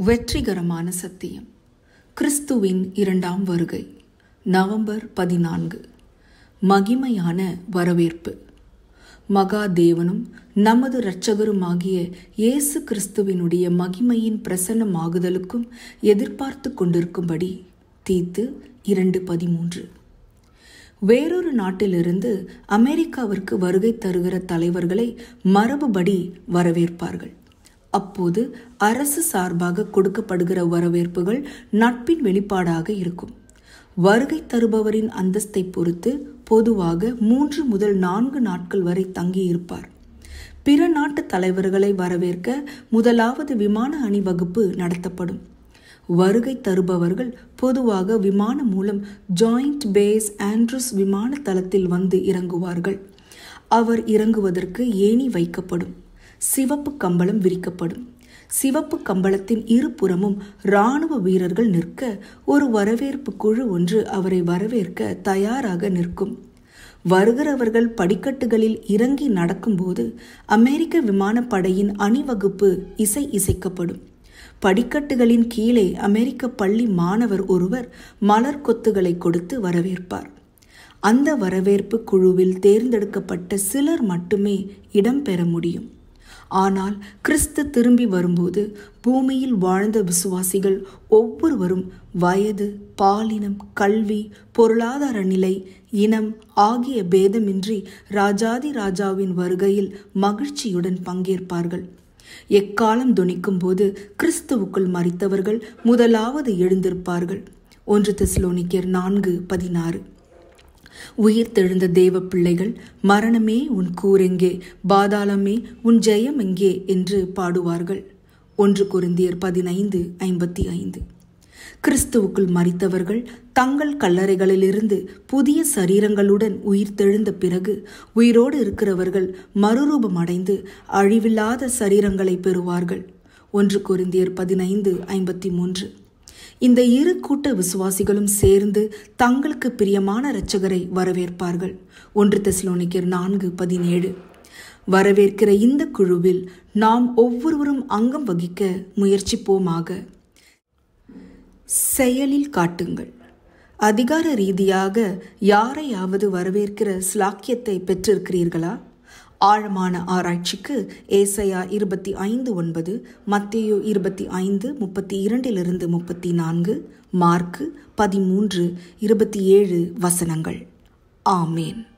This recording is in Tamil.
வெற்றிகரமான சத்தியம். கிறிஸ்துவின் இரண்டாம் வருகை. நவம்பர் 14. மகிமையான வரவேற்பு. மகா தேவனும் நமது இரட்சகருமாகிய இயேசு கிறிஸ்துவினுடைய மகிமையின் பிரசன்னமாகுதலுக்கும் எதிர்பார்த்து கொண்டிருக்கும்படி தீத்து 2:13. வேறொரு நாட்டிலிருந்து அமெரிக்காவிற்கு வருகை தருகிற தலைவர்களை மரபுபடி வரவேற்பார்கள். அப்போது அரசு சார்பாக கொடுக்கப்படுகிற வரவேற்புகள் நட்பின் வெளிப்பாடாக இருக்கும். வருகை தருபவரின் அந்தஸ்தை பொறுத்து பொதுவாக 3 முதல் 4 நாட்கள் வரை தங்கியிருப்பார். பிற நாட்டு தலைவர்களை வரவேற்க முதலாவது விமான அணிவகுப்பு நடத்தப்படும். வருகை தருபவர்கள் பொதுவாக விமானம் மூலம் ஜாயிண்ட் பேஸ் ஆண்ட்ரூஸ் விமான தளத்தில் வந்து இறங்குவார்கள். அவர் இறங்குவதற்கு ஏணி வைக்கப்படும். சிவப்பு கம்பளம் விரிக்கப்படும். சிவப்பு கம்பளத்தின் இருபுறமும் இராணுவ வீரர்கள் நிற்க ஒரு வரவேற்பு குழு ஒன்று அவரை வரவேற்க தயாராக நிற்கும். வருகிறவர்கள் படிக்கட்டுகளில் இறங்கி நடக்கும்போது அமெரிக்க விமானப்படையின் அணிவகுப்பு இசைக்கப்படும். படிக்கட்டுகளின் கீழே அமெரிக்க பள்ளி மாணவர் ஒருவர் மலர் கொத்துகளை கொடுத்து வரவேற்பார். அந்த வரவேற்பு குழுவில் தேர்ந்தெடுக்கப்பட்ட சிலர் மட்டுமே இடம்பெற முடியும். ஆனால் கிறிஸ்து திரும்பி வரும்போது பூமியில் வாழ்ந்த விசுவாசிகள் ஒவ்வொருவரும் வயது, பாலினம், கல்வி, பொருளாதார நிலை, இனம் ஆகிய பேதமின்றி ராஜாதி ராஜாவின் வருகையில் மகிழ்ச்சியுடன் பங்கேற்பார்கள். எக்காலம் தொனிக்கும் போது கிறிஸ்துவுக்குள் மரித்தவர்கள் முதலாவது எழுந்திருப்பார்கள். 1 தெசலோனிக்கேயர் 4:16. உயிர்த்தெழுந்த தேவ பிள்ளைகள் மரணமே உன் கூரெங்கே, பாதாளமே உன் ஜெயம் எங்கே என்று பாடுவார்கள். 1 கொரிந்தியர் 15:55. கிறிஸ்துவுக்குள் மரித்தவர்கள் தங்கள் கல்லறைகளிலிருந்து புதிய சரீரங்களுடன் உயிர்த்தெழுந்த பிறகு உயிரோடு இருக்கிறவர்கள் மறுரூபம் அடைந்து அழிவில்லாத சரீரங்களை பெறுவார்கள். 1 கொரிந்தியர் 15:53. இந்த இரு கூட்ட விசுவாசிகளும் சேர்ந்து தங்களுக்கு பிரியமான இரட்சகரை வரவேற்பார்கள். 1 தெசலோனிக்கேயர் 4:17. வரவேற்கிற இந்த குழுவில் நாம் ஒவ்வொருவரும் அங்கம் வகிக்க முயற்சிப்போமாக. செயலில் காட்டுங்கள். அதிகார ரீதியாக யாரையாவது வரவேற்கிற ஸ்லாக்கியத்தை பெற்றிருக்கிறீர்களா? ஆழமான ஆராய்ச்சிக்கு ஏசாயா 25:9, மத்தேயு 25:32-34, மார்க்கு 13:27 வசனங்கள். ஆமேன்.